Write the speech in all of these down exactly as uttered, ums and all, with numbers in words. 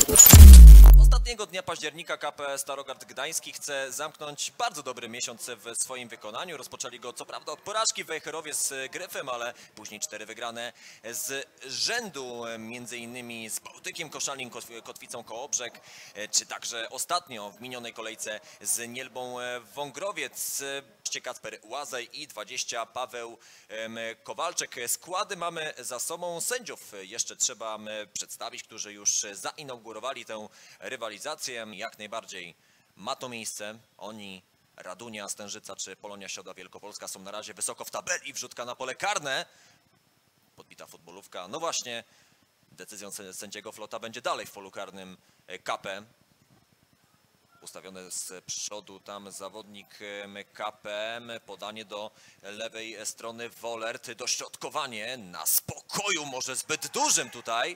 Ostatniego dnia października K P Starogard Gdański chce zamknąć bardzo dobry miesiąc w swoim wykonaniu. Rozpoczęli go co prawda od porażki w Wejherowie z Gryfem, ale później cztery wygrane z rzędu, między innymi z Bałtykiem Koszalin, Kotwicą Kołobrzeg, czy także ostatnio w minionej kolejce z Nielbą Wągrowiec. Kacper Łazaj i dwadzieścia Paweł Kowalczyk. Składy mamy za sobą. Sędziów jeszcze trzeba przedstawić, którzy już zainaugurowali tę rywalizację. Jak najbardziej ma to miejsce. Oni, Radunia, Stężyca czy Polonia Środa Wielkopolska są na razie wysoko w tabeli. Wrzutka na pole karne. Podbita futbolówka. No właśnie, decyzją sędziego Flota będzie dalej w polu karnym K P. Ustawiony z przodu tam zawodnik K P, podanie do lewej strony Wolert, dośrodkowanie na spokoju, może zbyt dużym tutaj.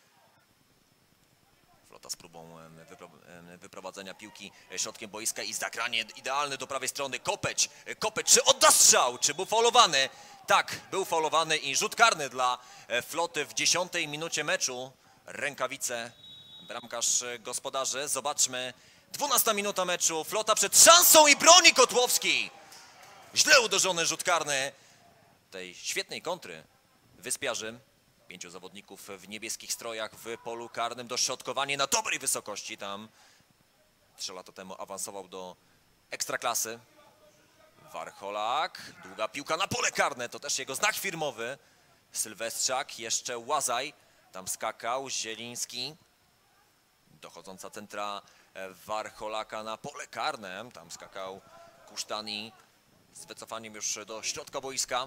Flota z próbą wyprowadzenia piłki środkiem boiska i zagranie idealne do prawej strony. Kopeć, Kopeć, czy odda strzał, czy był faulowany? Tak, był faulowany i rzut karny dla Floty w dziesiątej minucie meczu. Rękawice, bramkarz gospodarzy, zobaczmy. dwunasta minuta meczu, Flota przed szansą i broni Kotłowski. Źle uderzony rzut karny tej świetnej kontry wyspiarzy. Pięciu zawodników w niebieskich strojach w polu karnym. Dośrodkowanie na dobrej wysokości tam. Trzy lata temu awansował do ekstraklasy. Warcholak, długa piłka na pole karne, to też jego znak firmowy. Sylwestrzak, jeszcze Łazaj, tam skakał, Zieliński. Dochodząca centra Warcholaka na pole karne. Tam skakał Kusztani z wycofaniem już do środka boiska.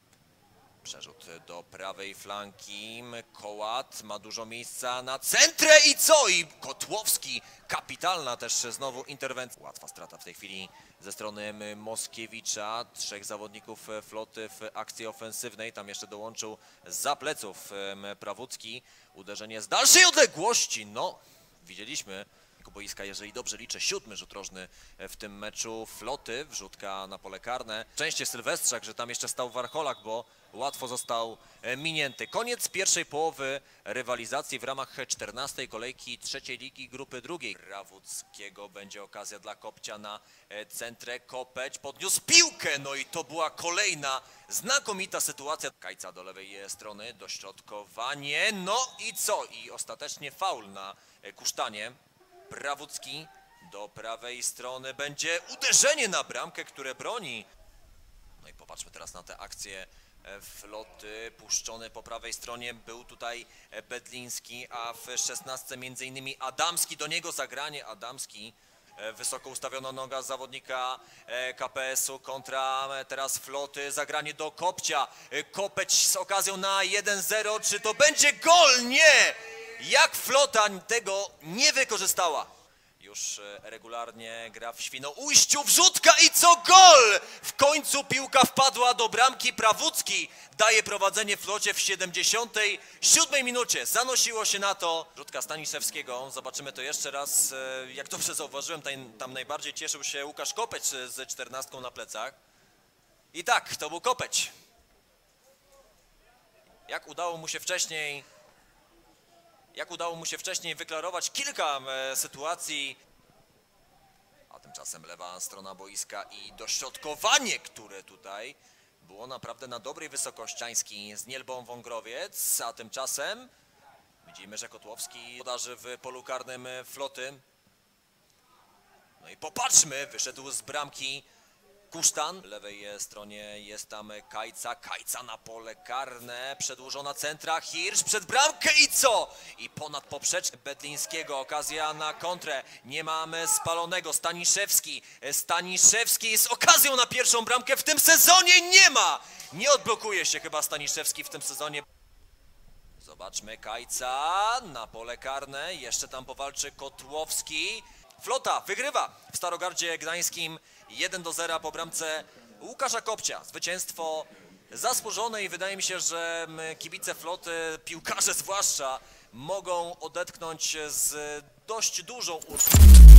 Przerzut do prawej flanki. Kołat ma dużo miejsca na centrę i co? I Kotłowski. Kapitalna też znowu interwencja. Łatwa strata w tej chwili ze strony Moskiewicza. Trzech zawodników Floty w akcji ofensywnej. Tam jeszcze dołączył zza pleców Prawucki. Uderzenie z dalszej odległości. No, widzieliśmy boiska, jeżeli dobrze liczę, siódmy rzut rożny w tym meczu Floty, wrzutka na pole karne. Szczęście Sylwestrzak, że tam jeszcze stał Warcholak, bo łatwo został minięty. Koniec pierwszej połowy rywalizacji w ramach czternastej kolejki trzeciej ligi grupy drugiej. Prawuckiego będzie okazja dla Kopcia na centrę. Kopeć podniósł piłkę, no i to była kolejna znakomita sytuacja. Kajca do lewej strony, dośrodkowanie, no i co? I ostatecznie faul na Kusztanie. Prawucki do prawej strony, będzie uderzenie na bramkę, które broni. No i popatrzmy teraz na tę akcję Floty. Puszczony po prawej stronie był tutaj Bedliński, a w szesnastce między innymi Adamski, do niego zagranie. Adamski, wysoko ustawiona noga zawodnika K P S u, kontra teraz Floty, zagranie do Kopcia. Kopeć z okazją na jeden zero, czy to będzie gol? Nie! Jak Flota tego nie wykorzystała. Już regularnie gra w Świnoujściu, wrzutka i co? Gol! W końcu piłka wpadła do bramki. Prawucki daje prowadzenie Flocie w siedemdziesiątej siódmej minucie. Zanosiło się na to. Wrzutka Staniszewskiego. Zobaczymy to jeszcze raz. Jak dobrze zauważyłem, tam najbardziej cieszył się Łukasz Kopeć z czternastką na plecach. I tak, to był Kopeć. Jak udało mu się wcześniej... Jak udało mu się wcześniej wyklarować kilka e, sytuacji, a tymczasem lewa strona boiska i dośrodkowanie, które tutaj było naprawdę na dobrej wysokości z Nielbą Wągrowiec, a tymczasem widzimy, że Kotłowski podarzy w polu karnym Floty. No i popatrzmy, wyszedł z bramki Kusztan. W lewej stronie jest tam Kajca, Kajca na pole karne, przedłużona centra, Hirsz przed bramkę i co? I ponad poprzeczkę Bedlińskiego, okazja na kontrę, nie mamy spalonego, Staniszewski, Staniszewski z okazją na pierwszą bramkę w tym sezonie nie ma! Nie odblokuje się chyba Staniszewski w tym sezonie. Zobaczmy, Kajca na pole karne, jeszcze tam powalczy Kotłowski. Flota wygrywa w Starogardzie Gdańskim jeden do zera po bramce Łukasza Kopcia. Zwycięstwo zasłużone i wydaje mi się, że kibice Floty, piłkarze zwłaszcza, mogą odetchnąć z dość dużą ulgą.